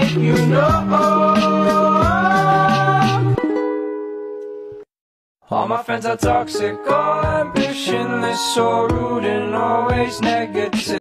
you know. All my friends are toxic, all ambitionless, so rude and always negative.